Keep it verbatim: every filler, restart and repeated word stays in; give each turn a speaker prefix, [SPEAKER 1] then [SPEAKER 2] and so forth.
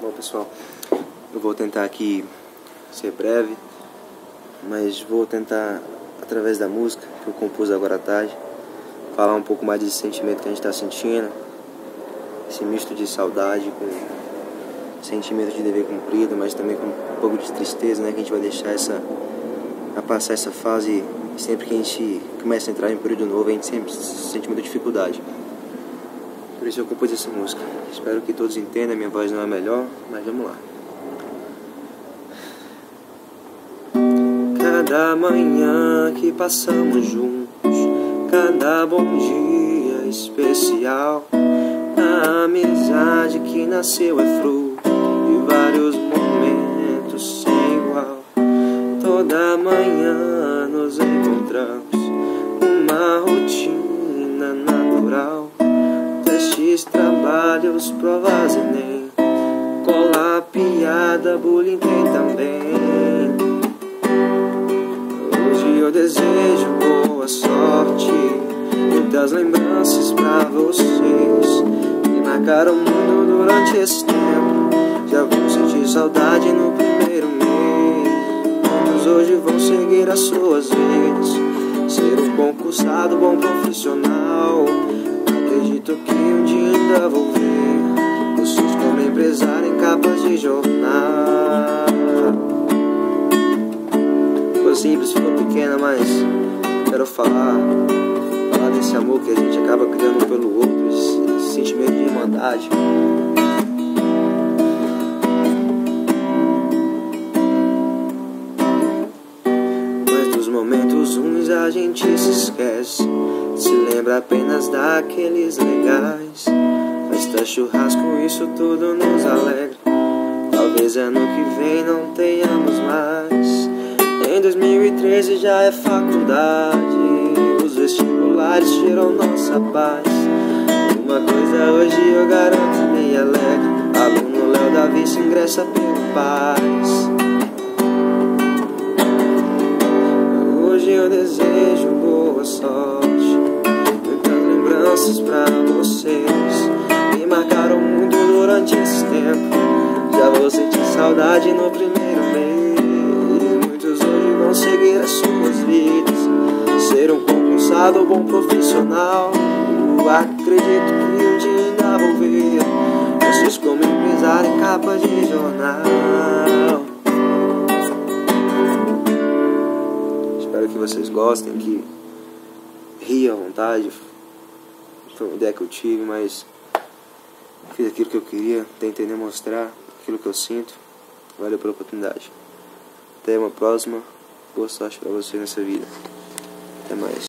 [SPEAKER 1] Bom, pessoal, eu vou tentar aqui ser breve, mas vou tentar, através da música que eu compus agora à tarde, falar um pouco mais desse sentimento que a gente está sentindo, esse misto de saudade com sentimento de dever cumprido, mas também com um pouco de tristeza, né, que a gente vai deixar essa, a passar essa fase. Sempre que a gente começa a entrar em um período novo, a gente sempre sente muita dificuldade. Por isso eu compus essa música. Espero que todos entendam, minha voz não é melhor, mas vamos lá. Cada manhã que passamos juntos, cada bom dia especial, a amizade que nasceu é fruto de vários momentos sem igual. Toda manhã nos encontramos, uma rotina natural, testes, trabalhos, provas, Enem, cola, piada, bullying tem também. Hoje eu desejo boa sorte, muitas lembranças pra vocês que marcaram o mundo durante esse tempo. Já vou sentir saudade no primeiro mês. Muitos hoje vão seguir as suas vidas, ser um concursado, bom profissional. Acredito que um dia ainda vou ver vocês como empresário em capas de jornal. Ficou simples, ficou pequena, mas quero falar Falar desse amor que a gente acaba criando um pelo outro, esse, esse sentimento de irmandade. Mas dos momentos ruins a gente se esquece, se lembra apenas daqueles legais. Festa, churrasco, isso tudo nos alegra. Talvez ano que vem não tenhamos mais. Em dois mil e treze já é faculdade, os vestibulares tiram nossa paz. Uma coisa hoje eu garanto e me alegro: aluno Léo Davi se ingressa pelo Paz. Hoje eu desejo boa sorte, muitas lembranças pra vocês que marcaram muito durante esse tempo. Já vou sentir saudade no primeiro mês. Muitos hoje vão seguir as suas vidas, ser um concursado ou bom profissional. Acredito que um dia ainda vou ver vocês como empresário em capa de jornal. Espero que vocês gostem, que riam à vontade. Foi uma ideia que eu tive, mas fiz aquilo que eu queria, tentei demonstrar aquilo que eu sinto. Valeu pela oportunidade. Até uma próxima. Boa sorte pra vocês nessa vida. Até mais.